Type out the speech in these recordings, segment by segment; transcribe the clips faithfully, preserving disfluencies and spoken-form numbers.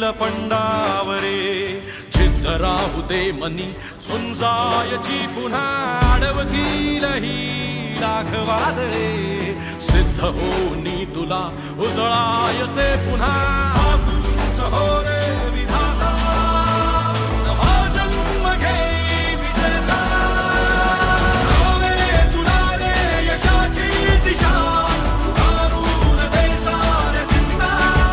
नीलपंडावरे जिद्द राहू दे मनी झुंजायची पुन्हा अडवतील ही लाख वादळे सिद्ध होनी तुला उजळायचे पुन्हा साधूच हो रे विधाता नवा जन्म घे विजेता होवे तुला रे यशाची दिशा सुधारून दे साऱ्या चिंता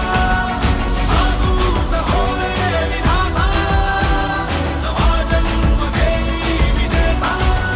साधूच हो रे विधाता नवा जन्म घे विजेता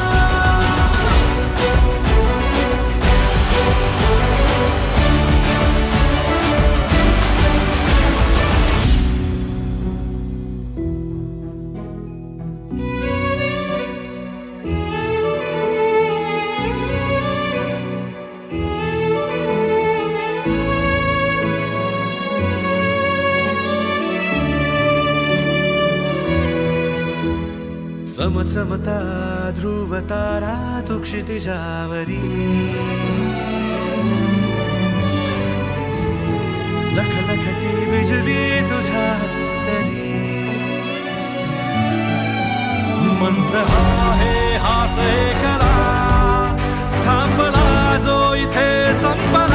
चमचमता ध्रुव तारा तू क्षितिजावरी लख लखती बिजली तुझ्या तरी मंत्र आहे हाच एकला थांबला जो इथे संपला